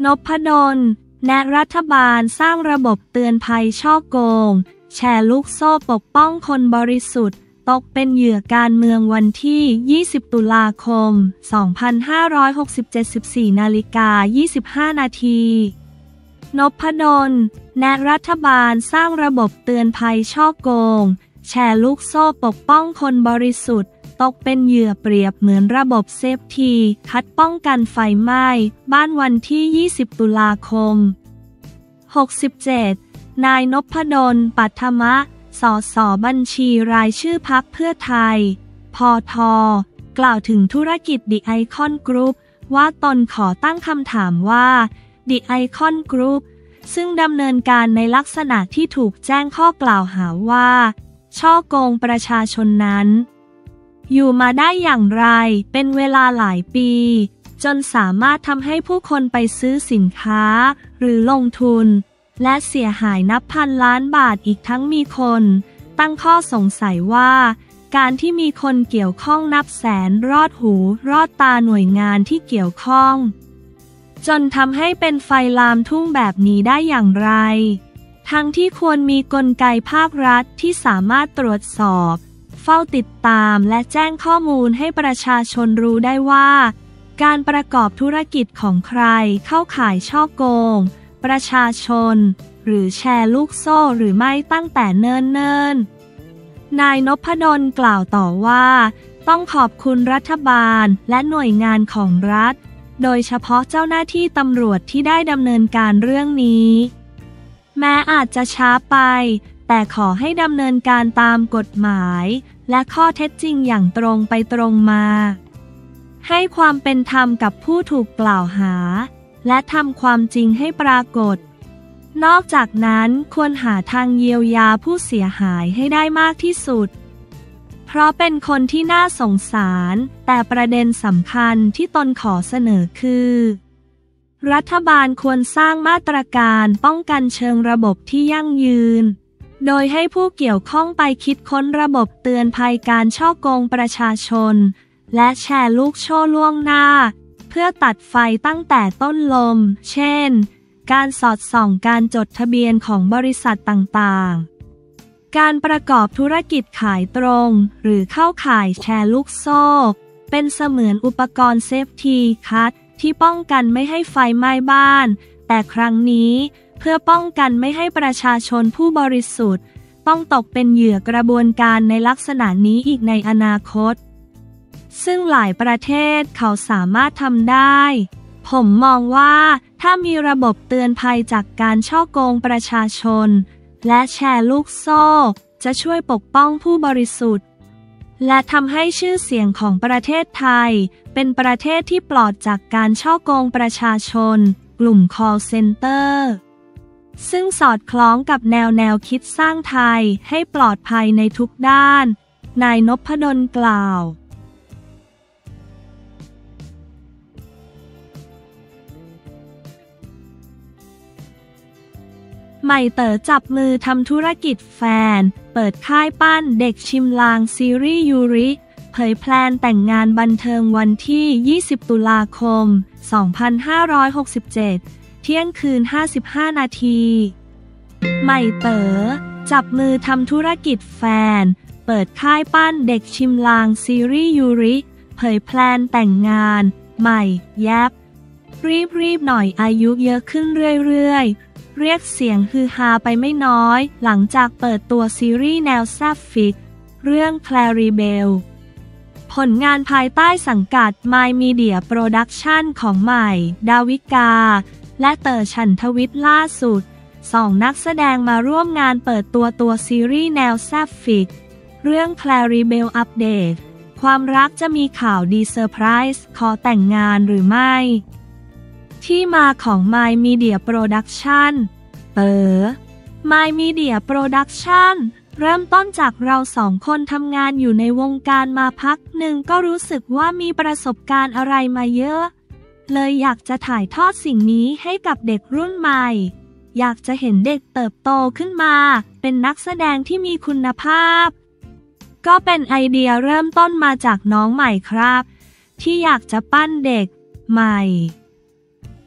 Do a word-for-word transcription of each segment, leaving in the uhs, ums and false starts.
นพดลแนะรัฐบาลสร้างระบบเตือนภัยฉ้อโกงแชร์ลูกโซ่ปกป้องคนบริสุทธิ์ตกเป็นเหยื่อการเมืองวันที่ยี่สิบตุลาคมสองพันห้าร้อยหกสิบเจ็ด สิบสี่นาฬิกายี่สิบห้านาทีนพดลแนะรัฐบาลสร้างระบบเตือนภัยฉ้อโกงแชร์ลูกโซ่ปกป้องคนบริสุทธิ์ตกเป็นเหยื่อเปรียบเหมือนระบบเซฟทีคัดป้องกันไฟไหม้บ้านวันที่ยี่สิบตุลาคมหกสิบเจ็ดนายนพดลปัทมะสสบัญชีรายชื่อพรรคเพื่อไทยพทกล่าวถึงธุรกิจ The Icon Group ว่าตนขอตั้งคำถามว่า The Icon Group ซึ่งดำเนินการในลักษณะที่ถูกแจ้งข้อกล่าวหาว่าฉ้อโกงประชาชนนั้นอยู่มาได้อย่างไรเป็นเวลาหลายปีจนสามารถทำให้ผู้คนไปซื้อสินค้าหรือลงทุนและเสียหายนับพันล้านบาทอีกทั้งมีคนตั้งข้อสงสัยว่าการที่มีคนเกี่ยวข้องนับแสนรอดหูรอดตาหน่วยงานที่เกี่ยวข้องจนทำให้เป็นไฟลามทุ่งแบบนี้ได้อย่างไรทั้งที่ควรมีกลไกภาครัฐที่สามารถตรวจสอบเฝ้าติดตามและแจ้งข้อมูลให้ประชาชนรู้ได้ว่าการประกอบธุรกิจของใครเข้าข่ายฉ้อโกงประชาชนหรือแชร์ลูกโซ่หรือไม่ตั้งแต่เนิ่นๆนายนพดลกล่าวต่อว่าต้องขอบคุณรัฐบาลและหน่วยงานของรัฐโดยเฉพาะเจ้าหน้าที่ตำรวจที่ได้ดำเนินการเรื่องนี้แม้อาจจะช้าไปแต่ขอให้ดำเนินการตามกฎหมายและข้อเท็จจริงอย่างตรงไปตรงมาให้ความเป็นธรรมกับผู้ถูกกล่าวหาและทำความจริงให้ปรากฏนอกจากนั้นควรหาทางเยียวยาผู้เสียหายให้ได้มากที่สุดเพราะเป็นคนที่น่าสงสารแต่ประเด็นสำคัญที่ตนขอเสนอคือรัฐบาลควรสร้างมาตรการป้องกันเชิงระบบที่ยั่งยืนโดยให้ผู้เกี่ยวข้องไปคิดค้นระบบเตือนภัยการฉ้อโกงประชาชนและแชร์ลูกโซ่ล่วงหน้าเพื่อตัดไฟตั้งแต่ต้นลมเช่นการสอดส่องการจดทะเบียนของบริษัทต่างๆการประกอบธุรกิจขายตรงหรือเข้าข่ายแชร์ลูกโซ่เป็นเสมือนอุปกรณ์เซฟทีคัทที่ป้องกันไม่ให้ไฟไหม้บ้านแต่ครั้งนี้เพื่อป้องกันไม่ให้ประชาชนผู้บริสุทธิ์ต้องตกเป็นเหยื่อกระบวนการในลักษณะนี้อีกในอนาคตซึ่งหลายประเทศเขาสามารถทำได้ผมมองว่าถ้ามีระบบเตือนภัยจากการฉ้อโกงประชาชนและแชร์ลูกโซ่จะช่วยปกป้องผู้บริสุทธิ์และทำให้ชื่อเสียงของประเทศไทยเป็นประเทศที่ปลอดจากการฉ้อโกงประชาชนกลุ่ม call center ซึ่งสอดคล้องกับแนวแนวคิดสร้างไทยให้ปลอดภัยในทุกด้านนายนพดลกล่าวใหม่เต๋อจับมือทำธุรกิจแฟนเปิดค่ายปั้นเด็กชิมลางซีรีส์ยูริเผยแพลนแต่งงานบันเทิงวันที่ยี่สิบตุลาคมสองพันห้าร้อยหกสิบเจ็ดเที่ยงคืนห้าสิบห้านาทีใหม่เต๋อจับมือทำธุรกิจแฟนเปิดค่ายปั้นเด็กชิมลางซีรีส์ยูริเผยแพลนแต่งงานใหม่แยบรีบๆหน่อยอายุเยอะขึ้นเรื่อยๆเรียกเสียงฮือฮาไปไม่น้อยหลังจากเปิดตัวซีรีส์แนวแซ่บฟิกเรื่อง Claribel ผลงานภายใต้สังกัด My Media Production ของใหม่ดาวิกาและเต๋อฉันทวิทย์ล่าสุดสองนักแสดงมาร่วมงานเปิดตัวตัวซีรีส์แนวแซ่บฟิกเรื่อง Claribel Update ความรักจะมีข่าวดีเซอร์ไพรส์ขอแต่งงานหรือไม่ที่มาของ My Media Production เต๋อ My Media Production เริ่มต้นจากเราสองคนทำงานอยู่ในวงการมาพักหนึ่งก็รู้สึกว่ามีประสบการณ์อะไรมาเยอะเลยอยากจะถ่ายทอดสิ่งนี้ให้กับเด็กรุ่นใหม่อยากจะเห็นเด็กเติบโตขึ้นมาเป็นนักแสดงที่มีคุณภาพก็เป็นไอเดียเริ่มต้นมาจากน้องใหม่ครับที่อยากจะปั้นเด็กใหม่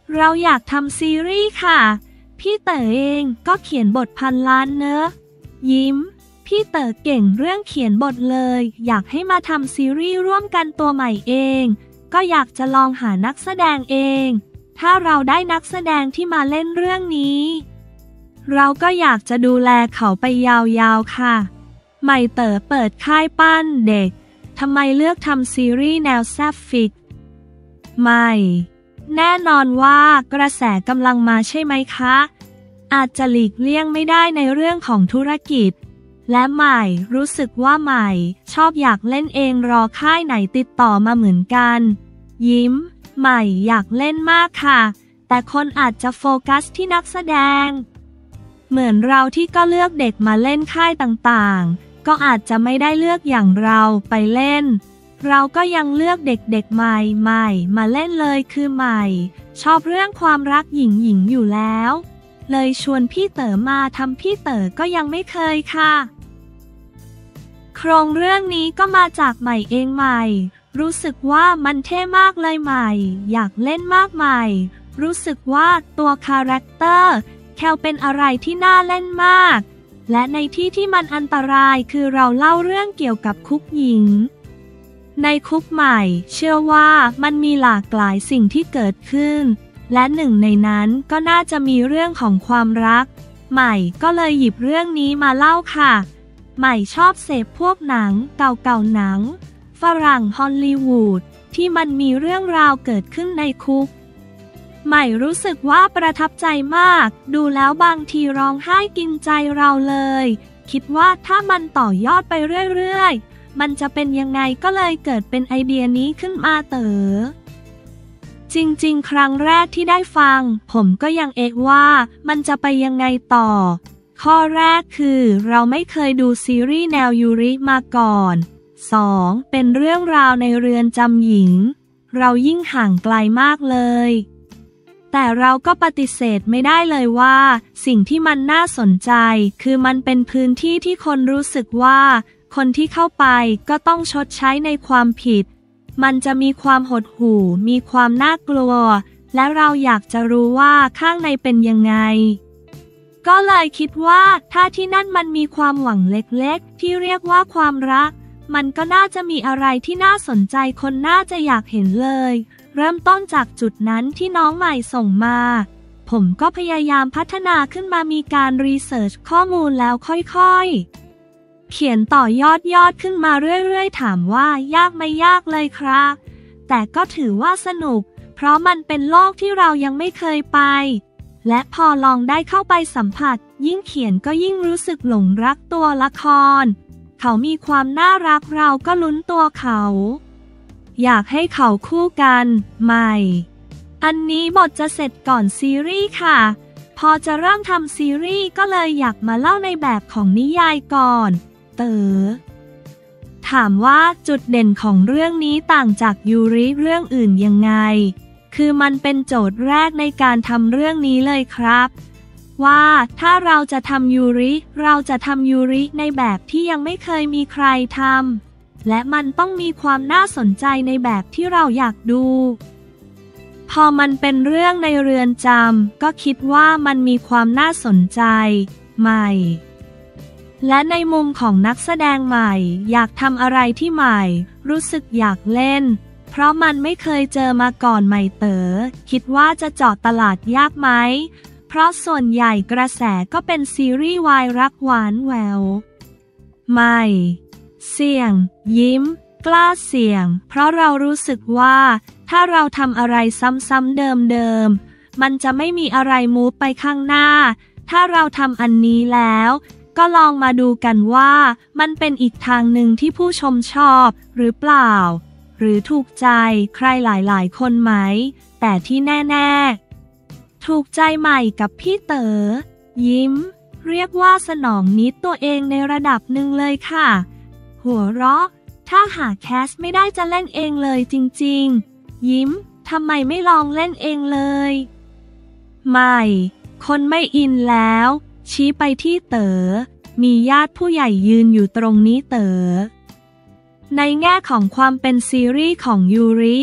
เราอยากทำซีรีส์ค่ะพี่เต๋อเองก็เขียนบทพันล้านเนอะยิ้มพี่เต๋อเก่งเรื่องเขียนบทเลยอยากให้มาทำซีรีส์ร่วมกันตัวใหม่เองก็อยากจะลองหานักแสดงเองถ้าเราได้นักแสดงที่มาเล่นเรื่องนี้เราก็อยากจะดูแลเขาไปยาวๆค่ะใหม่เต๋อเปิดค่ายปั้นเด็กทำไมเลือกทำซีรีส์แนวแซฟฟิกไม่แน่นอนว่ากระแสกำลังมาใช่ไหมคะอาจจะหลีกเลี่ยงไม่ได้ในเรื่องของธุรกิจและใหม่รู้สึกว่าใหม่ชอบอยากเล่นเองรอค่ายไหนติดต่อมาเหมือนกันยิ้มใหม่อยากเล่นมากค่ะแต่คนอาจจะโฟกัสที่นักแสดงเหมือนเราที่ก็เลือกเด็กมาเล่นค่ายต่างๆก็อาจจะไม่ได้เลือกอย่างเราไปเล่นเราก็ยังเลือกเด็กๆใหม่ใหม่มาเล่นเลยคือใหม่ชอบเรื่องความรักหญิงหญิงอยู่แล้วเลยชวนพี่เต๋อมาทำพี่เต๋อก็ยังไม่เคยค่ะโครงเรื่องนี้ก็มาจากใหม่เองใหม่รู้สึกว่ามันเท่มากเลยใหม่อยากเล่นมากใหม่รู้สึกว่าตัวคาแรคเตอร์แคลเป็นอะไรที่น่าเล่นมากและในที่ที่มันอันตรายคือเราเล่าเรื่องเกี่ยวกับคุกหญิงในคุกใหม่เชื่อว่ามันมีหลากหลายสิ่งที่เกิดขึ้นและหนึ่งในนั้นก็น่าจะมีเรื่องของความรักใหม่ก็เลยหยิบเรื่องนี้มาเล่าค่ะใหม่ชอบเสพพวกหนังเก่าๆหนังฝรั่งฮอลลีวูดที่มันมีเรื่องราวเกิดขึ้นในคุกใหม่รู้สึกว่าประทับใจมากดูแล้วบางทีร้องไห้กินใจเราเลยคิดว่าถ้ามันต่อยอดไปเรื่อยๆมันจะเป็นยังไงก็เลยเกิดเป็นไอเดียนี้ขึ้นมาเต๋อจริงๆครั้งแรกที่ได้ฟังผมก็ยังเอะว่ามันจะไปยังไงต่อข้อแรกคือเราไม่เคยดูซีรีส์แนวยูริมาก่อนสองเป็นเรื่องราวในเรือนจำหญิงเรายิ่งห่างไกลมากเลยแต่เราก็ปฏิเสธไม่ได้เลยว่าสิ่งที่มันน่าสนใจคือมันเป็นพื้นที่ที่คนรู้สึกว่าคนที่เข้าไปก็ต้องชดใช้ในความผิดมันจะมีความหดหู่มีความน่ากลัวและเราอยากจะรู้ว่าข้างในเป็นยังไงก็เลยคิดว่าถ้าที่นั่นมันมีความหวังเล็กๆที่เรียกว่าความรักมันก็น่าจะมีอะไรที่น่าสนใจคนน่าจะอยากเห็นเลยเริ่มต้นจากจุดนั้นที่น้องใหม่ส่งมาผมก็พยายามพัฒนาขึ้นมามีการรีเสิร์ชข้อมูลแล้วค่อยๆเขียนต่อยอดยอดขึ้นมาเรื่อยๆถามว่ายากไม่ยากเลยครับแต่ก็ถือว่าสนุกเพราะมันเป็นโลกที่เรายังไม่เคยไปและพอลองได้เข้าไปสัมผัสยิ่งเขียนก็ยิ่งรู้สึกหลงรักตัวละครเขามีความน่ารักเราก็ลุ้นตัวเขาอยากให้เขาคู่กันใหม่อันนี้บทจะเสร็จก่อนซีรีส์ค่ะพอจะเริ่มทำซีรีส์ก็เลยอยากมาเล่าในแบบของนิยายก่อนเต๋อถามว่าจุดเด่นของเรื่องนี้ต่างจากยูริเรื่องอื่นยังไงคือมันเป็นโจทย์แรกในการทำเรื่องนี้เลยครับว่าถ้าเราจะทำยูริเราจะทำยูริในแบบที่ยังไม่เคยมีใครทำและมันต้องมีความน่าสนใจในแบบที่เราอยากดูพอมันเป็นเรื่องในเรือนจำก็คิดว่ามันมีความน่าสนใจใหม่และในมุมของนักแสดงใหม่อยากทำอะไรที่ใหม่รู้สึกอยากเล่นเพราะมันไม่เคยเจอมาก่อนใหม่เต๋อคิดว่าจะเจาะตลาดยากไหมเพราะส่วนใหญ่กระแสก็เป็นซีรีส์วายรักหวานแหววใหม่เสี่ยงยิ้มกล้าเสี่ยงเพราะเรารู้สึกว่าถ้าเราทำอะไรซ้ำๆเดิมๆมันจะไม่มีอะไรมูฟไปข้างหน้าถ้าเราทำอันนี้แล้วก็ลองมาดูกันว่ามันเป็นอีกทางหนึ่งที่ผู้ชมชอบหรือเปล่าหรือถูกใจใครหลายๆคนไหมแต่ที่แน่ๆถูกใจใหม่กับพี่เต๋อยิ้มเรียกว่าสนองนิดตัวเองในระดับหนึ่งเลยค่ะหัวเราะถ้าหาแคสไม่ได้จะเล่นเองเลยจริงๆยิ้มทำไมไม่ลองเล่นเองเลยใหม่คนไม่อินแล้วชี้ไปที่เต๋อมีญาติผู้ใหญ่ยืนอยู่ตรงนี้เต๋อในแง่ของความเป็นซีรีส์ของยูริ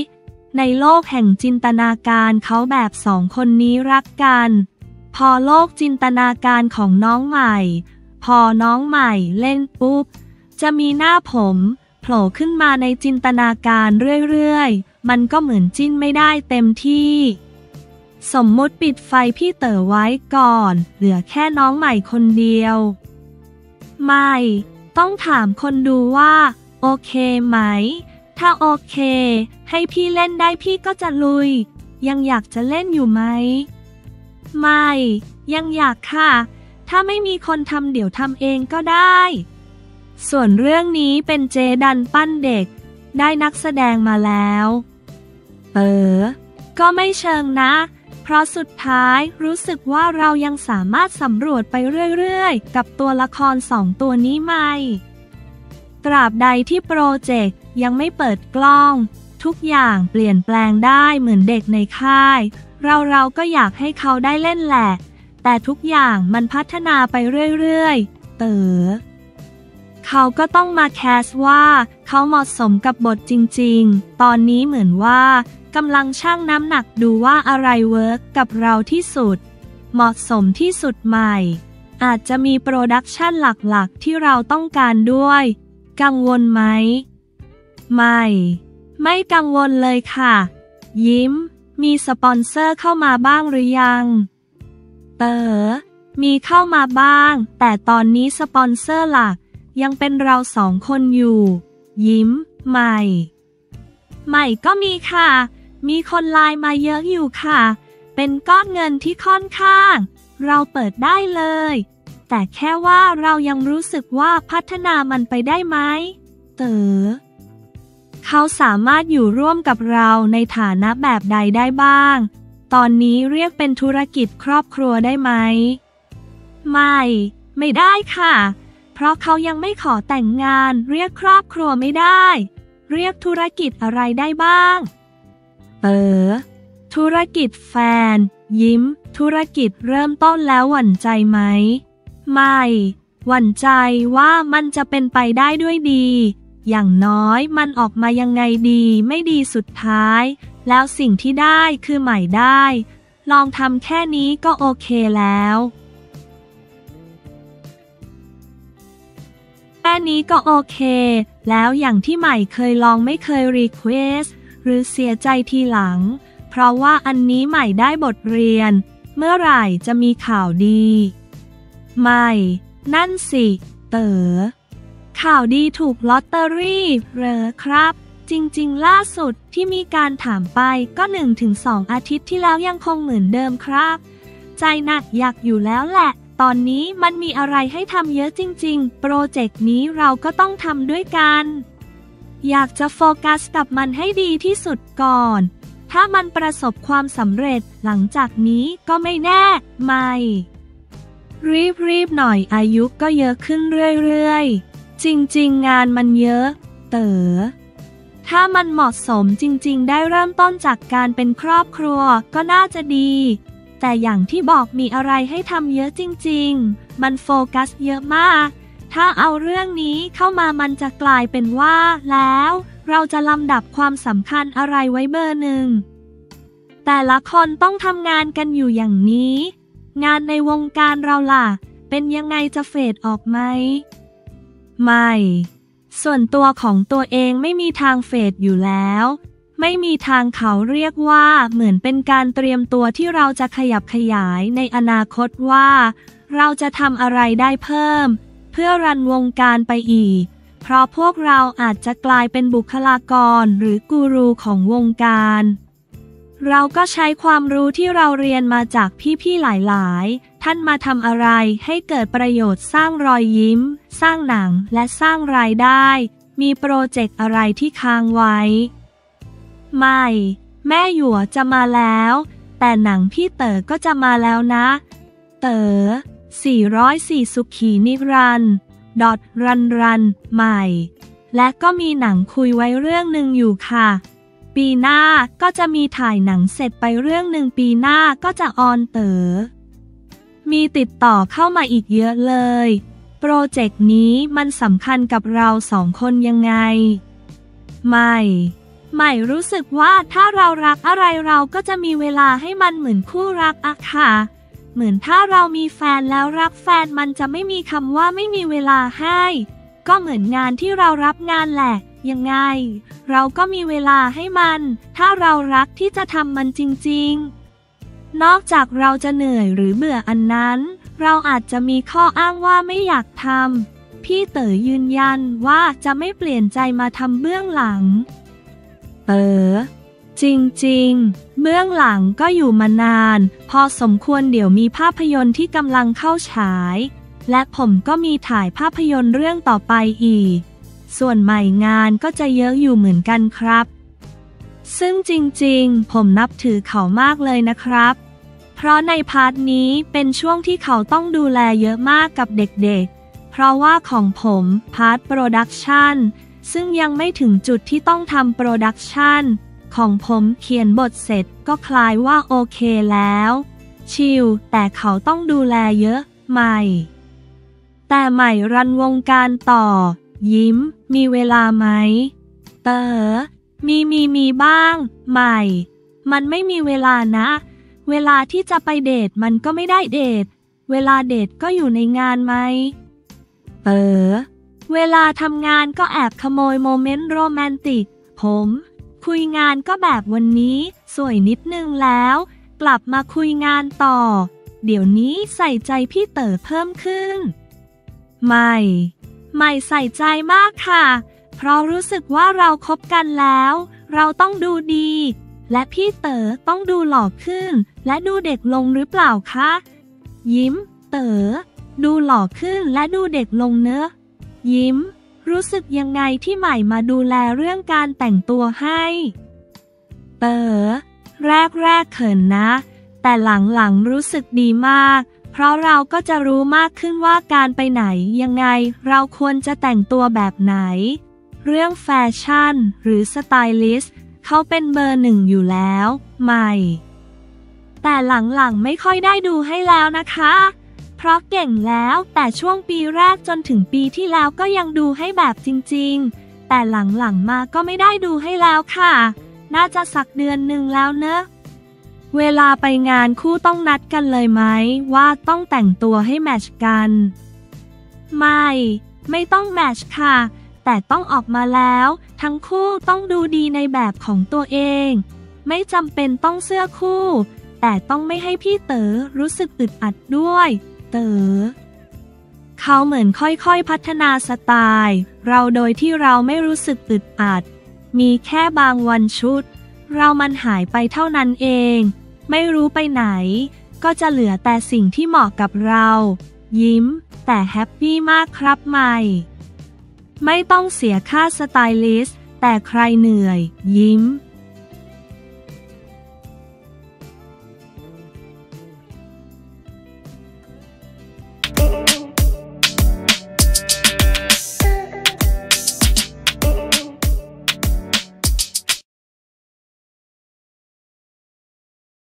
ในโลกแห่งจินตนาการเขาแบบสองคนนี้รักกันพอโลกจินตนาการของน้องใหม่พอน้องใหม่เล่นปุ๊บจะมีหน้าผมโผล่ขึ้นมาในจินตนาการเรื่อยๆมันก็เหมือนจิ้นไม่ได้เต็มที่สมมุติปิดไฟพี่เต๋อไว้ก่อนเหลือแค่น้องใหม่คนเดียวไม่ต้องถามคนดูว่าโอเคไหมถ้าโอเคให้พี่เล่นได้พี่ก็จะลุยยังอยากจะเล่นอยู่ไหมไม่ยังอยากค่ะถ้าไม่มีคนทำเดี๋ยวทำเองก็ได้ส่วนเรื่องนี้เป็นเจดันปั้นเด็กได้นักแสดงมาแล้วเออก็ไม่เชิงนะเพราะสุดท้ายรู้สึกว่าเรายังสามารถสำรวจไปเรื่อยๆกับตัวละครสองตัวนี้ไหมตราบใดที่โปรเจกต์ยังไม่เปิดกล้องทุกอย่างเปลี่ยนแปลงได้เหมือนเด็กในค่ายเราเราก็อยากให้เขาได้เล่นแหละแต่ทุกอย่างมันพัฒนาไปเรื่อยๆเต๋อเขาก็ต้องมาแคสว่าเขาเหมาะสมกับบทจริงๆตอนนี้เหมือนว่ากำลังชั่งน้ำหนักดูว่าอะไรเวิร์กกับเราที่สุดเหมาะสมที่สุดใหม่อาจจะมีโปรดักชันหลักๆที่เราต้องการด้วยกังวลไหมไม่ไม่กังวลเลยค่ะยิ้มมีสปอนเซอร์เข้ามาบ้างหรือยังเต๋อมีเข้ามาบ้างแต่ตอนนี้สปอนเซอร์หลักยังเป็นเราสองคนอยู่ยิ้มใหม่ใหม่ก็มีค่ะมีคนไลน์มาเยอะอยู่ค่ะเป็นก้อนเงินที่ค่อนข้างเราเปิดได้เลยแต่แค่ว่าเรายังรู้สึกว่าพัฒนามันไปได้ไหมเต๋อเขาสามารถอยู่ร่วมกับเราในฐานะแบบใดได้บ้างตอนนี้เรียกเป็นธุรกิจครอบครัวได้ไหมไม่ไม่ได้ค่ะเพราะเขายังไม่ขอแต่งงานเรียกครอบครัวไม่ได้เรียกธุรกิจอะไรได้บ้างเต๋อธุรกิจแฟนยิ้มธุรกิจเริ่มต้นแล้วหวั่นใจไหมไม่หวั่นใจว่ามันจะเป็นไปได้ด้วยดีอย่างน้อยมันออกมายังไงดีไม่ดีสุดท้ายแล้วสิ่งที่ได้คือใหม่ได้ลองทำแค่นี้ก็โอเคแล้วแค่นี้ก็โอเคแล้วอย่างที่ใหม่เคยลองไม่เคยรีเควสหรือเสียใจทีหลังเพราะว่าอันนี้ใหม่ได้บทเรียนเมื่อไหร่จะมีข่าวดีไม่นั่นสิเต๋อข่าวดีถูกลอตเตอรี่เหรอครับจริงๆล่าสุดที่มีการถามไปก็ หนึ่งถึงสอง อาทิตย์ที่แล้วยังคงเหมือนเดิมครับใจหนักอยากอยู่แล้วแหละตอนนี้มันมีอะไรให้ทำเยอะจริงๆโปรเจกต์นี้เราก็ต้องทำด้วยกันอยากจะโฟกัสกับมันให้ดีที่สุดก่อนถ้ามันประสบความสำเร็จหลังจากนี้ก็ไม่แน่ไม่รีบๆหน่อยอายุก็เยอะขึ้นเรื่อยๆจริงๆงานมันเยอะเต๋อถ้ามันเหมาะสมจริงๆได้เริ่มต้นจากการเป็นครอบครัวก็น่าจะดีแต่อย่างที่บอกมีอะไรให้ทำเยอะจริงๆมันโฟกัสเยอะมากถ้าเอาเรื่องนี้เข้ามามันจะกลายเป็นว่าแล้วเราจะลำดับความสำคัญอะไรไว้เบอร์หนึ่งแต่ละคนต้องทำงานกันอยู่อย่างนี้งานในวงการเราล่ะเป็นยังไงจะเฟดออกไหมไม่ส่วนตัวของตัวเองไม่มีทางเฟดอยู่แล้วไม่มีทางเขาเรียกว่าเหมือนเป็นการเตรียมตัวที่เราจะขยับขยายในอนาคตว่าเราจะทำอะไรได้เพิ่มเพื่อรันวงการไปอีกเพราะพวกเราอาจจะกลายเป็นบุคลากรหรือกูรูของวงการเราก็ใช้ความรู้ที่เราเรียนมาจากพี่ๆหลายๆท่านมาทำอะไรให้เกิดประโยชน์สร้างรอยยิ้มสร้างหนังและสร้างรายได้มีโปรเจกต์อะไรที่ค้างไว้ไม่แม่หยวจะมาแล้วแต่หนังพี่เต๋อก็จะมาแล้วนะเต๋อสี่ร้อยสี่สุขีนิรันดร์ดอทรันรันใหม่และก็มีหนังคุยไว้เรื่องหนึ่งอยู่ค่ะปีหน้าก็จะมีถ่ายหนังเสร็จไปเรื่องหนึ่งปีหน้าก็จะออนเต๋อมีติดต่อเข้ามาอีกเยอะเลยโปรเจกต์นี้มันสำคัญกับเราสองคนยังไงไม่ใหม่รู้สึกว่าถ้าเรารักอะไรเราก็จะมีเวลาให้มันเหมือนคู่รักอะค่ะเหมือนถ้าเรามีแฟนแล้วรักแฟนมันจะไม่มีคำว่าไม่มีเวลาให้ก็เหมือนงานที่เรารับงานแหละยังไงเราก็มีเวลาให้มันถ้าเรารักที่จะทำมันจริงๆนอกจากเราจะเหนื่อยหรือเบื่ออันนั้นเราอาจจะมีข้ออ้างว่าไม่อยากทำพี่เต๋อยืนยันว่าจะไม่เปลี่ยนใจมาทำเบื้องหลังเต๋อจริงๆเบื้องหลังก็อยู่มานานพอสมควรเดี๋ยวมีภาพยนตร์ที่กำลังเข้าฉายและผมก็มีถ่ายภาพยนตร์เรื่องต่อไปอีกส่วนใหม่งานก็จะเยอะอยู่เหมือนกันครับซึ่งจริงๆผมนับถือเขามากเลยนะครับเพราะในพาร์ทนี้เป็นช่วงที่เขาต้องดูแลเยอะมากกับเด็กๆเพราะว่าของผมพาร์ทโปรดักชันซึ่งยังไม่ถึงจุดที่ต้องทำโปรดักชันของผมเขียนบทเสร็จก็คลายว่าโอเคแล้วชิลแต่เขาต้องดูแลเยอะใหม่แต่ใหม่รันวงการต่อยิ้มมีเวลาไหมเต๋อมีมีมีบ้างใหม่มันไม่มีเวลานะเวลาที่จะไปเดทมันก็ไม่ได้เดทเวลาเดทก็อยู่ในงานไหมเต๋อเวลาทำงานก็แอบขโมยโมเมนต์โรแมนติกผมคุยงานก็แบบวันนี้สวยนิดนึงแล้วกลับมาคุยงานต่อเดี๋ยวนี้ใส่ใจพี่เต๋อเพิ่มขึ้นไม่ไม่ใส่ใจมากค่ะเพราะรู้สึกว่าเราคบกันแล้วเราต้องดูดีและพี่เต๋อต้องดูหล่อขึ้นและดูเด็กลงหรือเปล่าคะยิ้มเต๋อดูหล่อขึ้นและดูเด็กลงเนอะยิ้มรู้สึกยังไงที่ใหม่มาดูแลเรื่องการแต่งตัวให้เต๋อแรกแรกเขินนะแต่หลังๆรู้สึกดีมากเพราะเราก็จะรู้มากขึ้นว่าการไปไหนยังไงเราควรจะแต่งตัวแบบไหนเรื่องแฟชั่นหรือสไตลิสต์เขาเป็นเบอร์หนึ่งอยู่แล้วใหม่แต่หลังๆไม่ค่อยได้ดูให้แล้วนะคะเพราะเก่งแล้วแต่ช่วงปีแรกจนถึงปีที่แล้วก็ยังดูให้แบบจริงๆแต่หลังๆมาก็ไม่ได้ดูให้แล้วค่ะน่าจะสักเดือนหนึ่งแล้วเนอะเวลาไปงานคู่ต้องนัดกันเลยไหมว่าต้องแต่งตัวให้แมทช์กันไม่ไม่ต้องแมทช์ค่ะแต่ต้องออกมาแล้วทั้งคู่ต้องดูดีในแบบของตัวเองไม่จำเป็นต้องเสื้อคู่แต่ต้องไม่ให้พี่เต๋อรู้สึกอึดอัดด้วยเต๋อเขาเหมือนค่อยๆพัฒนาสไตล์เราโดยที่เราไม่รู้สึกอึดอัดมีแค่บางวันชุดเรามันหายไปเท่านั้นเองไม่รู้ไปไหนก็จะเหลือแต่สิ่งที่เหมาะกับเรายิ้มแต่แฮปปี้มากครับใหม่ไม่ต้องเสียค่าสไตลิสต์แต่ใครเหนื่อยยิ้ม